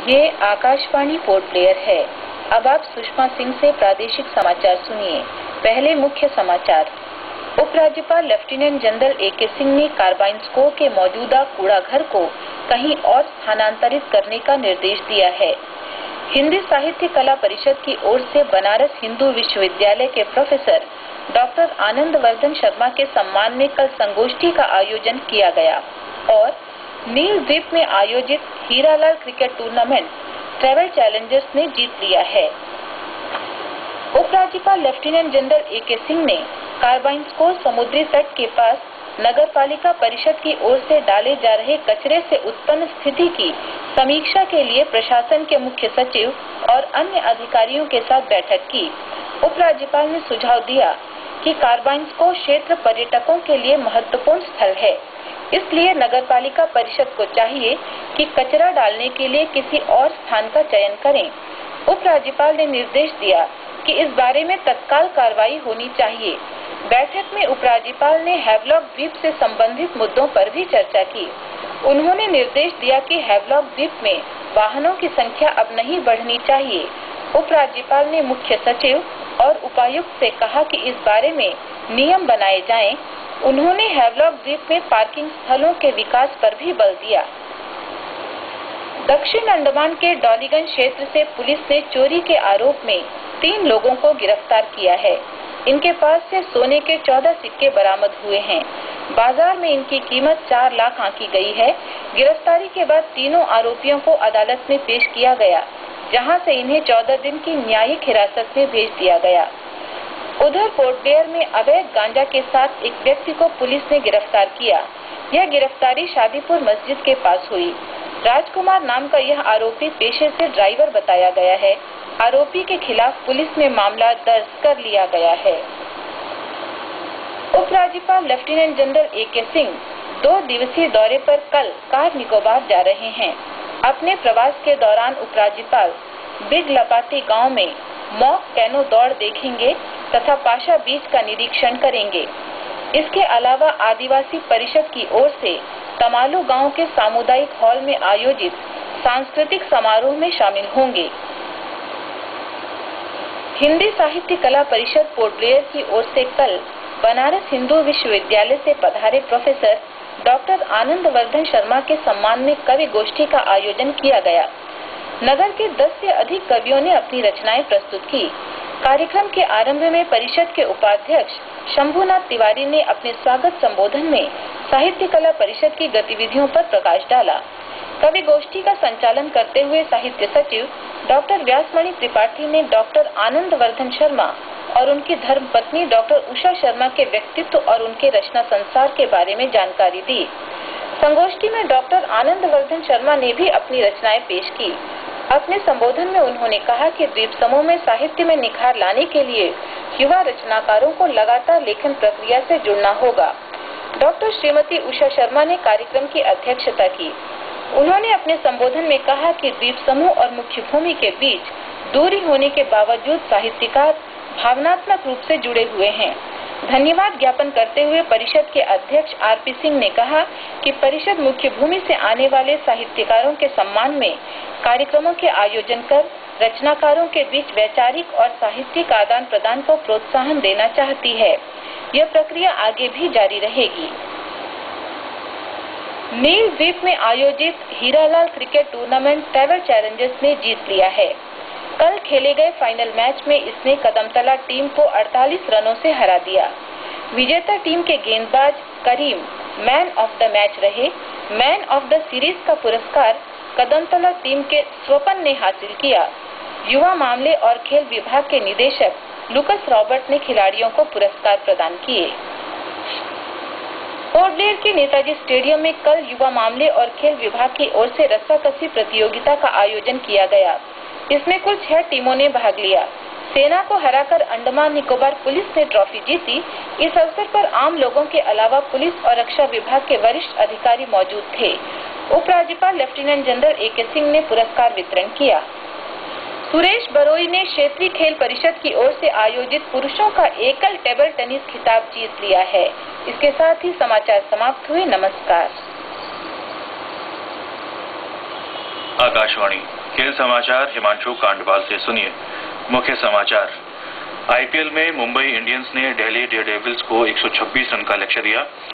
ये Akashvani port Blair है। अब आप सुषमा सिंह से प्रादेशिक समाचार सुनिए। पहले मुख्य समाचार। उपराज्यपाल लेफ्टिनेंट जनरल ए.के. सिंह ने कार्बाइन स्कोर के मौजूदा कूड़ाघर को कहीं और स्थानांतरित करने का निर्देश दिया है। हिंदी साहित्य कला परिषद की ओर से बनारस हिंदू विश्वविद्यालय के प्रोफेसर डॉक्टर आनंद वर्धन शर्मा के सम्मान में कल संगोष्ठी का आयोजन किया गया और नील द्वीप में आयोजित Hiralal cricket tournament travel challengers ने जीत लिया है। उपराज्यपाल लेफ्टिनेंट जनरल ए.के. सिंह ने कार्बाइन स्कोर समुद्री तट के पास नगरपालिका परिषद की ओर से डाले जा रहे कचरे से उत्पन्न स्थिति की समीक्षा के लिए प्रशासन के मुख्य सचिव और अन्य अधिकारियों के साथ बैठक की। उपराज्यपाल ने सुझाव दिया कि कार्बाइन स्कोर क्षेत्र पर्यटकों के लिए महत्वपूर्ण स्थल है, इसलिए नगरपालिका परिषद को चाहिए कि कचरा डालने के लिए किसी और स्थान का चयन करें। उपराज्यपाल ने निर्देश दिया कि इस बारे में तत्काल कार्रवाई होनी चाहिए। बैठक में उपराज्यपाल ने हैवलॉक द्वीप से संबंधित मुद्दों पर भी चर्चा की। उन्होंने निर्देश दिया कि हैवलॉक द्वीप में वाहनों की संख्या अब नहीं बढ़नी चाहिए। उपराज्यपाल ने मुख्य सचिव और उपायुक्त से कहा कि इस बारे में नियम बनाए जाएं। उन्होंने हैवलॉक द्वीप में पार्किंग स्थलों के विकास पर भी बल दिया। दक्षिण अंडमान के डॉलीगंज क्षेत्र से पुलिस ने चोरी के आरोप में 3 लोगों को गिरफ्तार किया है। इनके पास से सोने के 14 सिक्के बरामद हुए हैं। बाजार में इनकी कीमत 4 लाख आंकी गई है। गिरफ्तारी के बाद तीनों आरोपियों को अदालत में पेश किया गया, जहां से इन्हें 14 दिन की न्यायिक हिरासत में भेज दिया गया। उधर पोर्ट ब्लेयर में अवैध गांजा के साथ एक व्यक्ति को पुलिस ने गिरफ्तार किया। यह गिरफ्तारी शादीपुर मस्जिद के पास हुई। राजकुमार नाम का यह आरोपी पेशे से ड्राइवर बताया गया है। आरोपी के खिलाफ पुलिस में मामला दर्ज कर लिया गया है। उपराज्यपाल लेफ्टिनेंट जनरल ए.के. सिंह 2 दिवसीय दौरे पर कल कार निकोबार जा रहे हैं। अपने प्रवास के दौरान उपराज्यपाल बिग लपाटी गांव में मॉक कैनो दौड़ देखेंगे तथा पाशा बीच का निरीक्षण करेंगे। इसके अलावा आदिवासी परिषद की ओर से तमालू गांव के सामुदायिक हॉल में आयोजित सांस्कृतिक समारोह में शामिल होंगे। हिंदी साहित्य कला परिषद पोर्ट ब्लेयर की ओर से कल बनारस हिंदू विश्वविद्यालय से पधारे प्रोफेसर डॉक्टर आनंद वर्धन शर्मा के सम्मान में कवि गोष्ठी का आयोजन किया गया। नगर के 10 से अधिक कवियों ने अपनी रचनाएं प्रस्तुत की। कार्यक्रम के आरंभ में परिषद के उपाध्यक्ष शंभुनाथ तिवारी ने अपने स्वागत संबोधन में साहित्य कला परिषद की गतिविधियों पर प्रकाश डाला। कवि गोष्ठी का संचालन करते हुए साहित्य सचिव डॉक्टर व्यासमणि त्रिपाठी ने डॉक्टर आनंद वर्धन शर्मा और उनकी धर्मपत्नी डॉक्टर उषा शर्मा के व्यक्तित्व और उनके रचना संसार के बारे में जानकारी दी। संगोष्ठी में डॉक्टर आनंद वर्धन शर्मा ने भी अपनी रचनाएं पेश की। अपने संबोधन में उन्होंने कहा कि द्वीप समूह में साहित्य में निखार लाने के लिए युवा रचनाकारों को लगातार लेखन प्रक्रिया से जुड़ना होगा। डॉक्टर श्रीमती उषा शर्मा ने कार्यक्रम की अध्यक्षता की। उन्होंने अपने संबोधन में कहा कि द्वीप समूह और मुख्य भूमि के बीच दूरी होने के बावजूद साहित्यकार भावनात्मक रूप से जुड़े हुए हैं। धन्यवाद ज्ञापन करते हुए परिषद के अध्यक्ष आर.पी. सिंह ने कहा कि परिषद मुख्य भूमि से आने वाले साहित्यकारों के सम्मान में कार्यक्रमों के आयोजन कर रचनाकारों के बीच वैचारिक और साहित्यिक आदान प्रदान को प्रोत्साहन देना चाहती है। यह प्रक्रिया आगे भी जारी रहेगी। नील द्वीप में आयोजित Hiralal cricket tournament travel challengers ने जीत लिया है। कल खेले गए फाइनल मैच में इसने कदमतला टीम को 48 रनों से हरा दिया। विजेता टीम के गेंदबाज Karim man of the match रहे। मैन ऑफ द सीरीज का पुरस्कार कदमतला टीम के स्वपन ने हासिल किया। युवा मामले और खेल विभाग के निदेशक लुकस रॉबर्ट ने खिलाड़ियों को पुरस्कार प्रदान किए। पोर्ट ब्लेयर के नेताजी स्टेडियम में कल युवा मामले और खेल विभाग की ओर से रस्साकसी प्रतियोगिता का आयोजन किया गया। इसमें कुल 6 टीमों ने भाग लिया। सेना को हराकर अंडमान निकोबार पुलिस ने ट्रॉफी जीती। इस अवसर पर आम लोगों के अलावा पुलिस और रक्षा विभाग के वरिष्ठ अधिकारी मौजूद थे। उपराज्यपाल लेफ्टिनेंट जनरल ए.के. सिंह ने पुरस्कार वितरण किया। सुरेश बरोई ने क्षेत्रीय खेल परिषद की ओर से आयोजित पुरुषों का एकल टेबल टेनिस खिताब जीत लिया है। इसके साथ ही समाचार समाप्त हुए। नमस्कार। आकाशवाणी खेल समाचार हिमांशु कांडवाल से सुनिए। मुख्य समाचार। आईपीएल में मुंबई इंडियंस ने दिल्ली डेयरडेविल्स को 126 रन का लक्ष्य दिया।